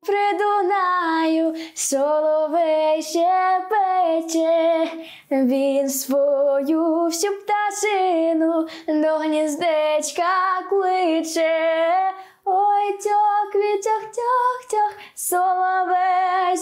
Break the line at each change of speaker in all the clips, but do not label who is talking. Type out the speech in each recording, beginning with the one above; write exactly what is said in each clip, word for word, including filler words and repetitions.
при Дунаю, соловей щебече, він свою всю пташину до гніздечка кличе. Ой, тьох, тьох, тьох, тьох, соловей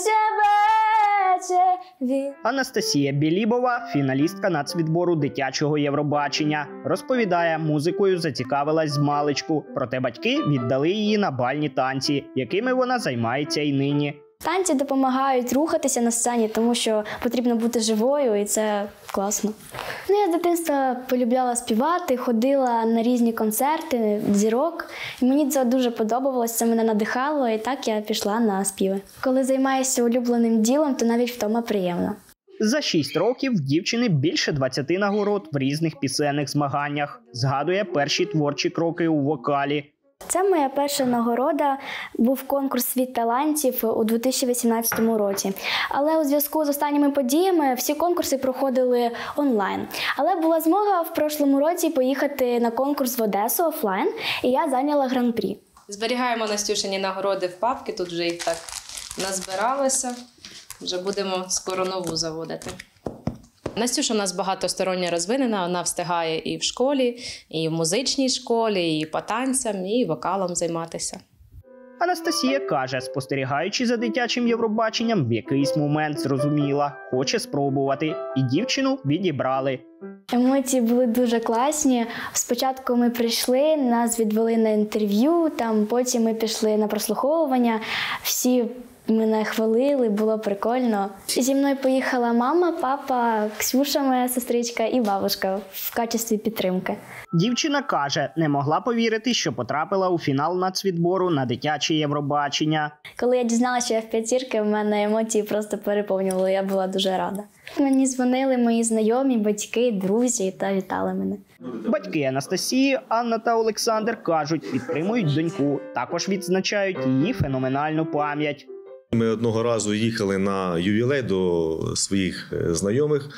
щебече, він...
Анастасія Білібова, фіналістка нацвідбору дитячого Євробачення, розповідає, музикою зацікавилась змалечку, проте батьки віддали її на бальні танці, якими вона займається і нині.
Танці допомагають рухатися на сцені, тому що потрібно бути живою, і це класно. Ну, я з дитинства полюбляла співати, ходила на різні концерти, зірок. І мені це дуже подобалося, це мене надихало, і так я пішла на співи. Коли займаєшся улюбленим ділом, то навіть втома приємно.
За шість років в дівчини більше двадцяти нагород в різних пісенних змаганнях. Згадує перші творчі кроки у вокалі.
Це моя перша нагорода, був конкурс «Світ талантів» у дві тисячі вісімнадцятому році. Але у зв'язку з останніми подіями всі конкурси проходили онлайн. Але була змога в прошлому році поїхати на конкурс в Одесу офлайн, і я зайняла гран-прі.
Зберігаємо Настюшині нагороди в папки, тут вже їх так назбиралося. Вже будемо скоро нову заводити. Настюша у нас багатосторонньо розвинена, вона встигає і в школі, і в музичній школі, і по танцям, і вокалом займатися.
Анастасія каже, спостерігаючи за дитячим Євробаченням, в якийсь момент зрозуміла, хоче спробувати, і дівчину відібрали.
Емоції були дуже класні. Спочатку ми прийшли, нас відвели на інтерв'ю, там потім ми пішли на прослуховування, всі мене хвалили, було прикольно. Зі мною поїхала мама, папа, Ксюша, моя сестричка, і бабушка в качестві підтримки.
Дівчина каже, не могла повірити, що потрапила у фінал нацвідбору на дитяче Євробачення.
Коли я дізналася, що я в п'ятірки, в мене емоції просто переповнювали, я була дуже рада. Мені дзвонили мої знайомі, батьки, друзі та вітали мене.
Батьки Анастасії, Анна та Олександр, кажуть, підтримують доньку, також відзначають її феноменальну пам'ять.
Ми одного разу їхали на ювілей до своїх знайомих,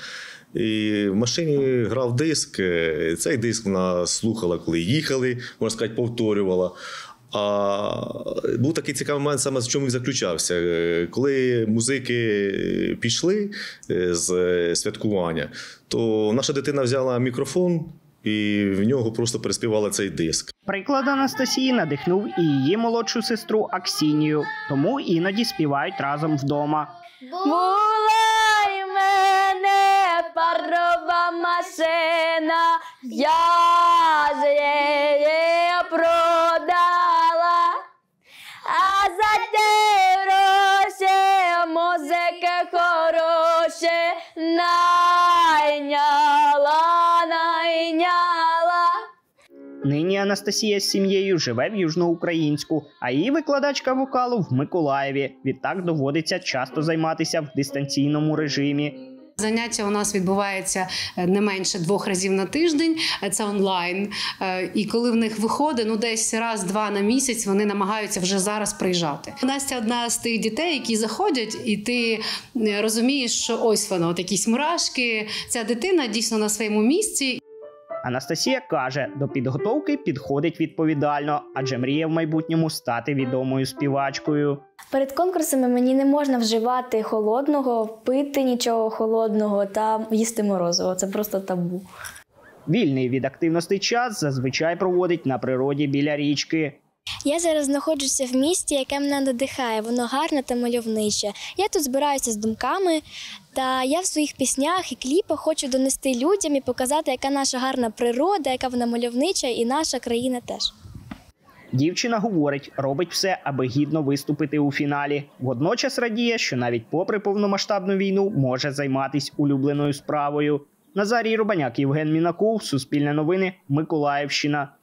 і в машині грав диск. Цей диск вона слухала, коли їхали, можна сказати, повторювала. А був такий цікавий момент, саме в чому він заключався. Коли музики пішли з святкування, то наша дитина взяла мікрофон, і в нього просто переспівала цей диск.
Приклад Анастасії надихнув і її молодшу сестру Аксінію, тому іноді співають разом вдома.
Була й мене парова машина, я ж її продала, а за ті гроші музики хороші найняла, найняла.
Нині Анастасія з сім'єю живе в Южноукраїнську, а її викладачка вокалу в Миколаєві. Відтак доводиться часто займатися в дистанційному режимі.
Заняття у нас відбувається не менше двох разів на тиждень, це онлайн. І коли в них виходить, ну десь раз-два на місяць, вони намагаються вже зараз приїжджати. Настя одна з тих дітей, які заходять, і ти розумієш, що ось воно, от якісь мурашки. Ця дитина дійсно на своєму місці.
Анастасія каже, до підготовки підходить відповідально, адже мріє в майбутньому стати відомою співачкою.
Перед конкурсами мені не можна вживати холодного, пити нічого холодного та їсти морозиво. Це просто табу.
Вільний від активностей час зазвичай проводить на природі біля річки.
Я зараз знаходжуся в місті, яке мене надихає. Воно гарне та мальовниче. Я тут збираюся з думками, та я в своїх піснях і кліпах хочу донести людям і показати, яка наша гарна природа, яка вона мальовнича, і наша країна теж.
Дівчина говорить, робить все, аби гідно виступити у фіналі. Водночас радіє, що навіть попри повномасштабну війну може займатися улюбленою справою. Назарій Рубаняк, Євген Мінаков, Суспільне новини, Миколаївщина.